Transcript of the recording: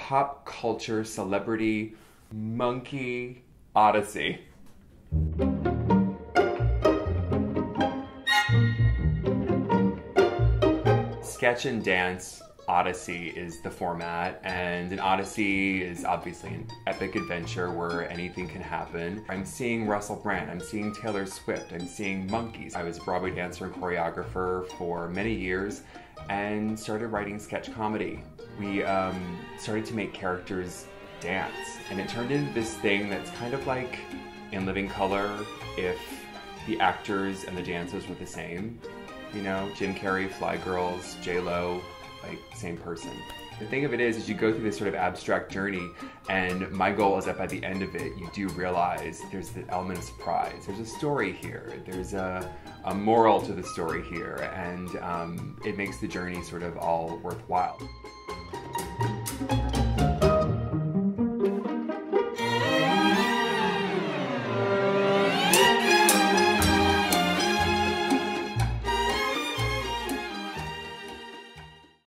pop culture celebrity monkey odyssey. Sketch and dance odyssey is the format, and an odyssey is obviously an epic adventure where anything can happen. I'm seeing Russell Brand, I'm seeing Taylor Swift, I'm seeing monkeys. I was a Broadway dancer and choreographer for many years and started writing sketch comedy. We started to make characters dance, and it turned into this thing that's kind of like In Living Color if the actors and the dancers were the same. You know, Jim Carrey, Fly Girls, J-Lo, like same person. The thing of it is you go through this sort of abstract journey, and my goal is that by the end of it, you do realize there's the element of surprise. There's a story here. There's a moral to the story here, and it makes the journey sort of all worthwhile.